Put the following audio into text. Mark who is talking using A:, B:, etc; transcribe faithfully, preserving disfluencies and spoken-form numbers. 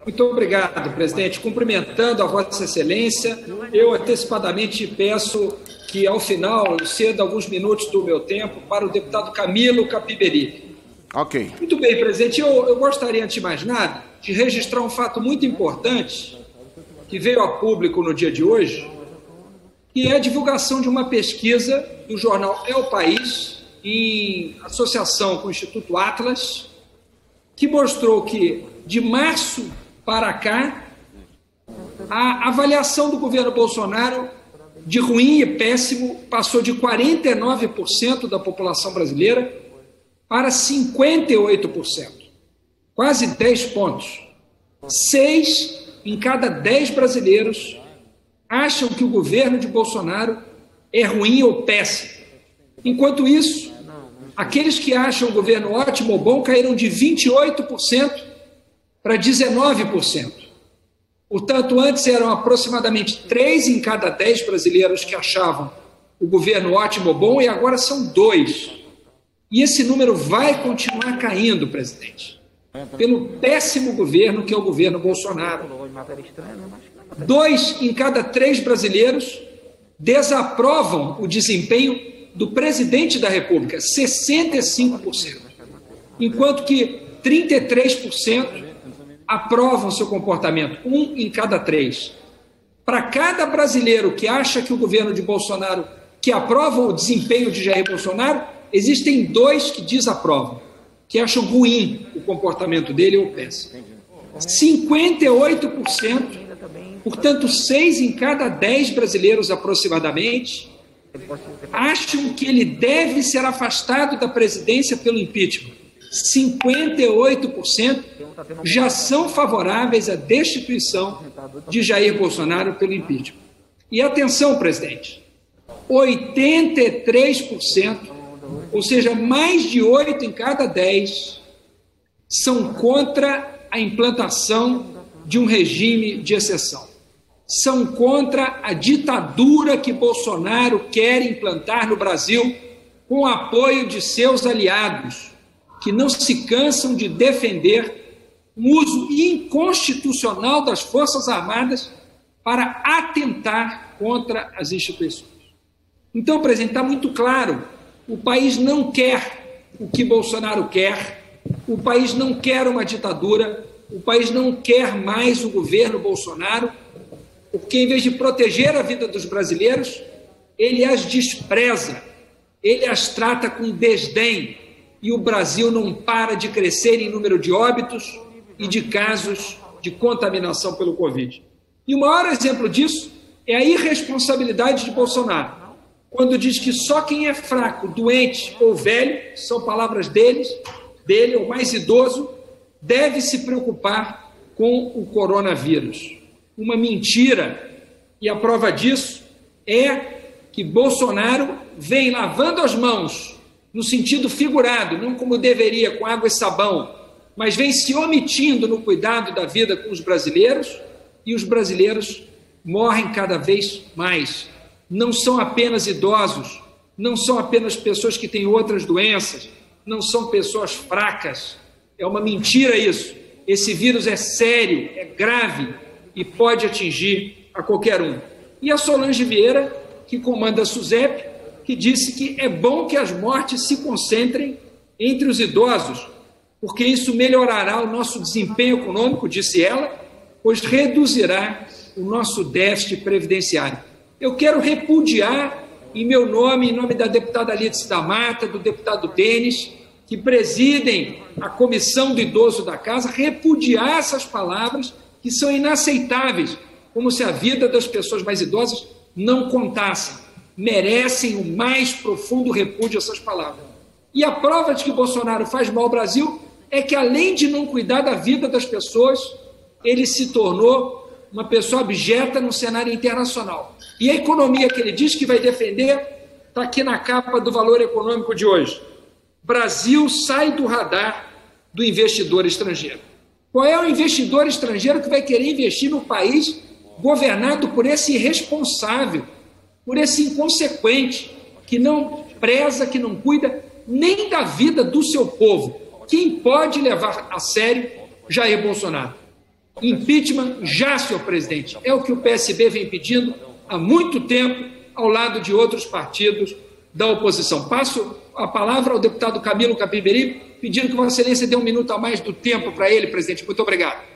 A: Muito obrigado, presidente. Cumprimentando a Vossa Excelência, eu antecipadamente peço que, ao final, eu ceda alguns minutos do meu tempo para o deputado Camilo Capiberibe.
B: Ok.
A: Muito bem, presidente. Eu, eu gostaria, antes de mais nada, de registrar um fato muito importante que veio a público no dia de hoje, que é a divulgação de uma pesquisa do jornal É o País, em associação com o Instituto Atlas, que mostrou que, de março para cá, a avaliação do governo Bolsonaro de ruim e péssimo passou de quarenta e nove por cento da população brasileira para cinquenta e oito por cento, quase dez pontos. Seis em cada dez brasileiros acham que o governo de Bolsonaro é ruim ou péssimo. Enquanto isso, aqueles que acham o governo ótimo ou bom caíram de vinte e oito por cento para dezenove por cento. Portanto, antes eram aproximadamente três em cada dez brasileiros que achavam o governo ótimo ou bom, e agora são dois. E esse número vai continuar caindo, presidente, pelo péssimo governo que é o governo Bolsonaro. Dois em cada três brasileiros desaprovam o desempenho do presidente da República, sessenta e cinco por cento, enquanto que trinta e três por cento aprovam seu comportamento, um em cada três. Para cada brasileiro que acha que o governo de Bolsonaro, que aprova o desempenho de Jair Bolsonaro, existem dois que desaprovam, que acham ruim o comportamento dele ou péssimo. cinquenta e oito por cento, portanto, seis em cada dez brasileiros aproximadamente, acham que ele deve ser afastado da presidência pelo impeachment. cinquenta e oito por cento já são favoráveis à destituição de Jair Bolsonaro pelo impeachment. E atenção, presidente, oitenta e três por cento, ou seja, mais de oito em cada dez, são contra a implantação de um regime de exceção. São contra a ditadura que Bolsonaro quer implantar no Brasil com o apoio de seus aliados, que não se cansam de defender um uso inconstitucional das Forças Armadas para atentar contra as instituições. Então, presidente, está muito claro, o país não quer o que Bolsonaro quer, o país não quer uma ditadura, o país não quer mais o governo Bolsonaro, porque em vez de proteger a vida dos brasileiros, ele as despreza, ele as trata com desdém, e o Brasil não para de crescer em número de óbitos e de casos de contaminação pelo Covid. E o maior exemplo disso é a irresponsabilidade de Bolsonaro, quando diz que só quem é fraco, doente ou velho, são palavras deles, dele, ou mais idoso, deve se preocupar com o coronavírus. Uma mentira, e a prova disso é que Bolsonaro vem lavando as mãos, no sentido figurado, não como deveria, com água e sabão, mas vem se omitindo no cuidado da vida com os brasileiros, e os brasileiros morrem cada vez mais. Não são apenas idosos, não são apenas pessoas que têm outras doenças, não são pessoas fracas. É uma mentira isso. Esse vírus é sério, é grave e pode atingir a qualquer um. E a Solange Vieira, que comanda a SUSEP, que disse que é bom que as mortes se concentrem entre os idosos, porque isso melhorará o nosso desempenho econômico, disse ela, pois reduzirá o nosso déficit previdenciário. Eu quero repudiar, em meu nome, em nome da deputada Lídice da Mata, do deputado Denis, que presidem a Comissão do Idoso da Casa, repudiar essas palavras que são inaceitáveis, como se a vida das pessoas mais idosas não contasse. Merecem o mais profundo repúdio a essas palavras. E a prova de que Bolsonaro faz mal ao Brasil é que, além de não cuidar da vida das pessoas, ele se tornou uma pessoa abjeta no cenário internacional. E a economia que ele diz que vai defender está aqui na capa do Valor Econômico de hoje. Brasil sai do radar do investidor estrangeiro. Qual é o investidor estrangeiro que vai querer investir no país governado por esse irresponsável, por esse inconsequente, que não preza, que não cuida nem da vida do seu povo? Quem pode levar a sério Jair Bolsonaro? Impeachment já, senhor presidente. É o que o P S B vem pedindo há muito tempo, ao lado de outros partidos da oposição. Passo a palavra ao deputado Camilo Capiberibe, pedindo que Vossa Excelência dê um minuto a mais do tempo para ele, presidente. Muito obrigado.